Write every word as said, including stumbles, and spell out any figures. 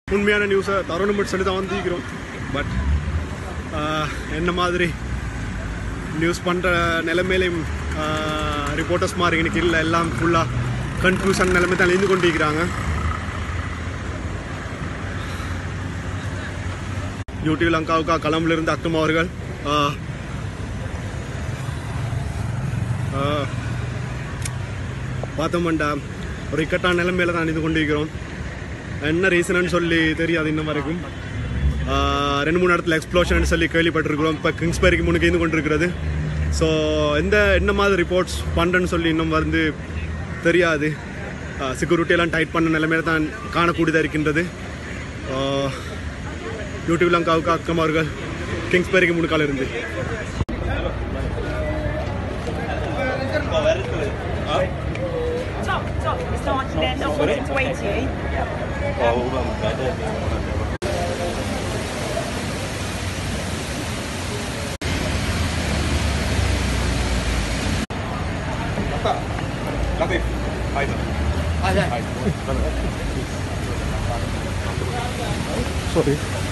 உண்மையான நியூஸை தரணும் மட்டும் சொல்லி தான் வந்திருக்கிறோம். பட் என்ன மாதிரி நியூஸ் பண்ணுற நிலைமையிலையும் ரிப்போர்ட்டர்ஸ் மாதிரி எனக்கு இல்லை, எல்லாம் ஃபுல்லாக கன்ஃபியூஷன் நிலைமை தான் இருந்து கொண்டிருக்கிறாங்க. யூடியூப் லங்காவுக்கா கொலம்பிலிருந்து அக்தும் அவர்கள் பார்த்தோம்டா ஒரு இக்கட்டான நிலைமையில தான் இருந்து கொண்டிருக்கிறோம். என்ன ரீசன்னு சொல்லி தெரியாது இன்னும் வரைக்கும். ரெண்டு மூணு இடத்துல எக்ஸ்ப்ளோஷன் சொல்லி கேள்விப்பட்டிருக்கிறோம். இப்போ கிங்ஸ்பரிக்கு முன்னுக்கு இருந்து கொண்டிருக்கிறது. ஸோ எந்த என்ன மாதிரி ரிப்போர்ட்ஸ் பண்ணுறேன்னு சொல்லி இன்னும் வந்து தெரியாது. செக்யூரிட்டியெல்லாம் டைட் பண்ண நிலைமையில தான் காணக்கூடியதாக இருக்கின்றது. யூடியூப் லங்காவுக்கு அக்கம் அவர்கள் கிங்ஸ்பரிக்கு முன்னுக்கால இருந்து sorry.